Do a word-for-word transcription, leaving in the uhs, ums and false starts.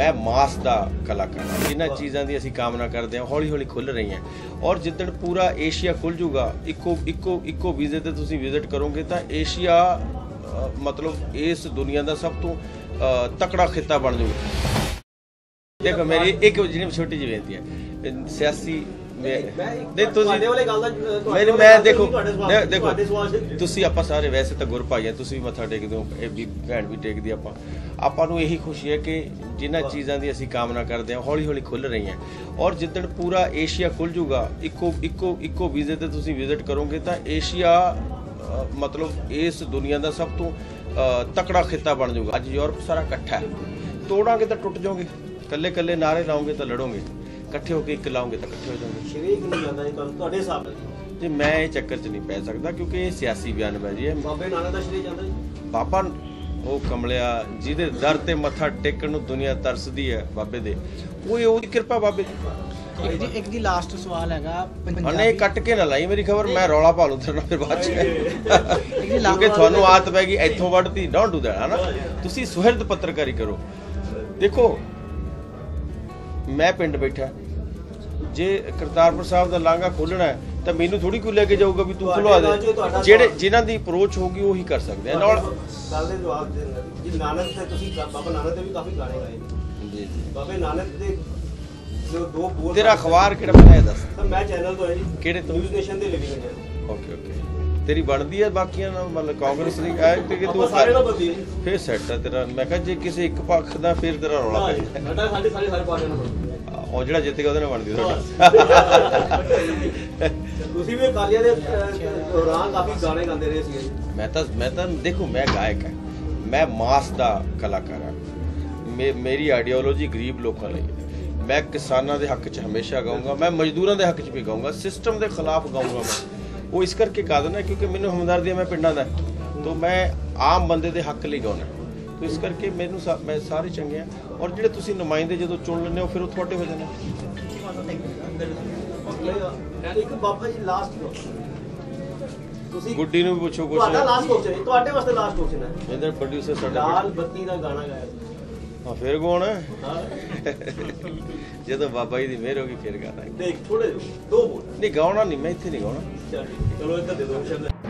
मैं मास दा कलाकार हाँ जिन्होंने चीज़ों की असी कामना करते हैं हौली हौली खुल रही हैं और जिदन पूरा एशिया खुल जूगा इको इको इको वीज़े ते तुसीं विजिट करोगे तो एशिया मतलब इस दुनिया का सब तो तकड़ा खिता बन जूगा। देखो मेरी एक जी छोटी जी बेनती है सियासी मेरी मैं देखो देखो तुसी आपां सारे वैसे तो गुर भाई हैं तुसी भी मत्था टेकदे हो भैन भी टेकदी आपां आपां नूं यही खुशी है कि जिन्हां चीज़ों की असी कामना करते हैं हौली हौली खुल रही हैं और जिदन पूरा एशिया खुल जूगा इको इको इको वीज़े ते तुसी विजिट करोगे तो एशिया मतलब इस दुनिया का सब तो तकड़ा खिता बन जूगा। अज यूरोप सारा इकट्ठा है तोड़ांगे तो टुट जाओगे कल्ले कल्ले नारे लाओगे तो लड़ोगे इकट्ठे होकर एक लाओगे तो इकट्ठे हो जाओगे जी। मैं ये चक्कर च नहीं पै सकता क्योंकि ये सियासी बयानबाजी है। बाबा वो कमलिया जिहदे दर ते मत्था टेकण नूं दुनिया तरसदी है बाबे दे वो कृपा बाबे दी। एक जी लास्ट सवाल हैगा नहीं कट के ना लाई मेरी खबर मैं रौला पा लूं तेरे फिर बाद क्योंकि थानू आदत पै गई इत्थों वढ़ती डोंट डू दैट है ना। तुसी सुहिरद पत्रकारी करो। देखो मैं पिंड बैठा जे करतारपुर साहब का लांघा खोलना है तो मैनू थोड़ी कोई लेके जाऊगा भी तू खुलवा दे जेड़े जिन्हां दी अप्रोच होगी वही कर सकते हैं। नाल गल दे जवाब दे जी नानक ते तुसी बाबा नानक दे भी काफी गाने गाए जी जी बाबा नानक दे जो दो बोल तेरा अखबार केड़ा बनाया दस सर मैं चैनल तो है जी केड़े तो न्यूज़ नेशन दे लिविंग है। ओके ओके तेरी बनदी है बाकियां ना मतलब कांग्रेस दी है कि तू सारे ना बदली फिर सेट है तेरा। मैं कहा जे किसी एक पक्ष दा फिर तेरा रौला पै साडा साडे सारे सारे पार्टियां ना ਉਹ ਜਿਹੜਾ ਜਿੱਤ ਗਿਆ ਉਹਦੇ ਨਾਲ ਬਣਦੀ ਤੁਹਾਡਾ ਤੁਸੀਂ ਵੀ ਕਾਲੀਆਂ ਦੇ ਦੌਰਾਨ ਕਾਫੀ ਗਾਣੇ ਗਾਉਂਦੇ ਰਹੇ ਸੀ। ਮੈਂ ਤਾਂ ਮੈਂ ਤਾਂ ਦੇਖੋ ਮੈਂ ਗਾਇਕ ਹਾਂ ਮੈਂ ਮਾਸ ਦਾ ਕਲਾਕਾਰ ਹਾਂ ਮੇਰੀ ਆਈਡੀਓਲੋਜੀ ਗਰੀਬ ਲੋਕਾਂ ਲਈ ਹੈ। ਮੈਂ ਕਿਸਾਨਾਂ ਦੇ ਹੱਕ 'ਚ ਹਮੇਸ਼ਾ ਗਾਊਂਗਾ ਮੈਂ ਮਜ਼ਦੂਰਾਂ ਦੇ ਹੱਕ 'ਚ ਵੀ ਗਾਊਂਗਾ ਸਿਸਟਮ ਦੇ ਖਿਲਾਫ ਗਾਊਂਗਾ ਮੈਂ ਉਹ ਇਸ ਕਰਕੇ ਗਾ ਦਿੰਦਾ ਕਿਉਂਕਿ ਮੈਨੂੰ ਹਮਦਰਦੀ ਹੈ ਮੈਂ ਪਿੰਡਾਂ ਦਾ ਤਾਂ ਮੈਂ ਆਮ ਬੰਦੇ ਦੇ ਹੱਕ ਲਈ ਗਾਉਣਾ तो इस करके मैनू सा, मैं सारे चंगे हैं और जो तुम नुमाइंदे जो चुन लें फिर थोड़े हो जाने। गुड्डी नूं भी पुछो कुछ इधर प्रोड्यूसर हाँ फिर गाना जो बाबा जी की मेहर होगी फिर गाना नहीं गाना नहीं मैं इत्थे नहीं गाना।